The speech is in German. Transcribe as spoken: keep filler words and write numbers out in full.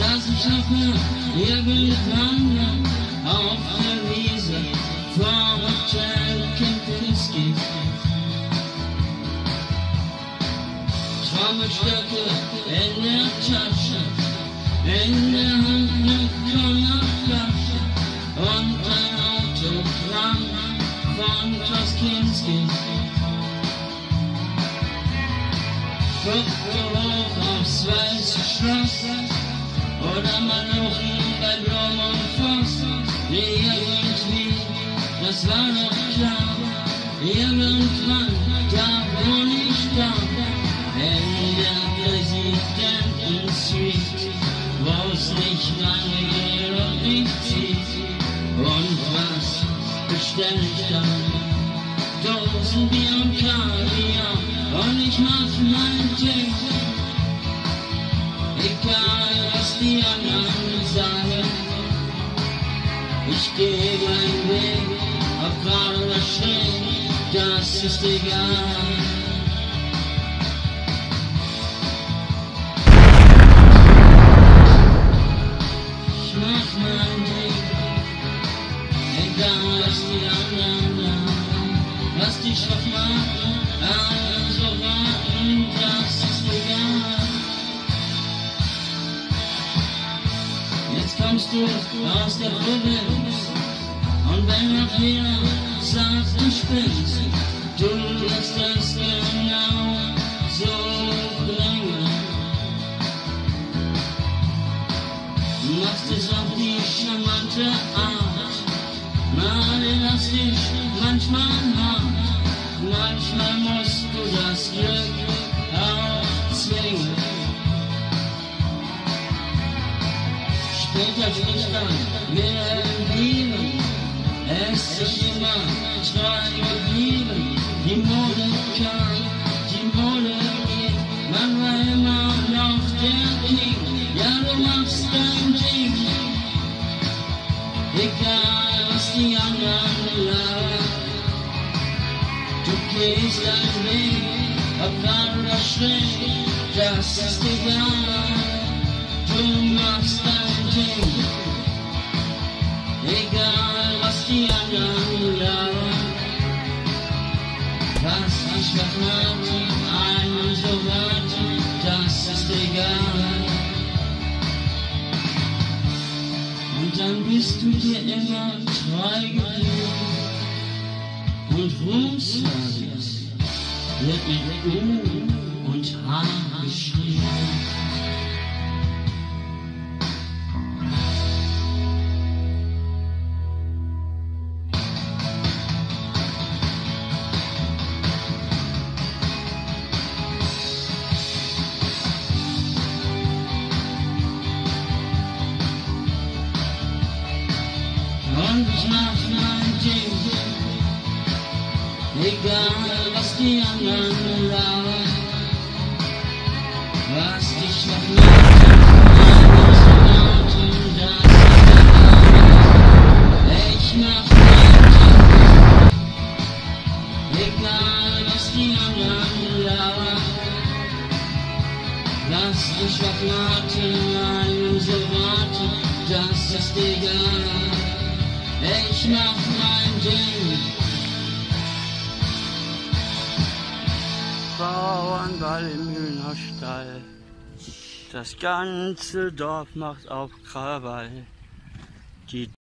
dass ich noch mal irgendwann auf der Wiese vor Hotel Kempinski Trommelstöcke in der Tasche, in der Hand eine Cognacflasche und ein Autogramm von Toskinski. Guckte hoch aufs weiße Schloss oder Malochen bei Blom und Voss. Nee, irgendwie, das war doch klar, irgendwann, da wo ich da, in der Präsidentensuite, wo es nicht lange geht und nicht zieht. Und was bestell ich dann? Dosen Bier und Kaviar und ich mach mein Ding. Egal was die anderen sagen, ich geh meinen Weg, ob gerade oder schräg, das ist egal. Ich mach mein Ding, egal was die anderen sagen, was die schwach machen, also warten, das ist egal. Jetzt kommst du aus der Provinz und wenn noch jeder sagt, du spinnst, du wirst das genau so bringen. Machst es auf die charmante Art, mal elastisch, manchmal hart, manchmal musst du das Glück auch zwingen. Später spricht dann mit den Lieben, es ist sich immer treu geblieben. Die Mode kam, die Mode geht, man war immer noch der King. Ja, du machst dein Ding, egal was die anderen labern. Du gehst deinen Weg, ob gerade oder schräg, das ist egal. Du machst dein Ding, egal was die anderen labern. Was ich verrate, einmal so warte, das ist egal. Und dann bist du dir immer treu geblieben und Ruhmsförderlich wird mit U und H geschrieben. Und ich mach mein Ding, egal was die anderen labern, was dich noch macht, einmal so laut und das ist egal. Ich mach mein Ding, egal was die anderen labern, was dich noch macht, einmal so warten, das ist egal. Ich mach mein Ding. Bauernball im Hühnerstall. Das ganze Dorf macht auf Krawall. Die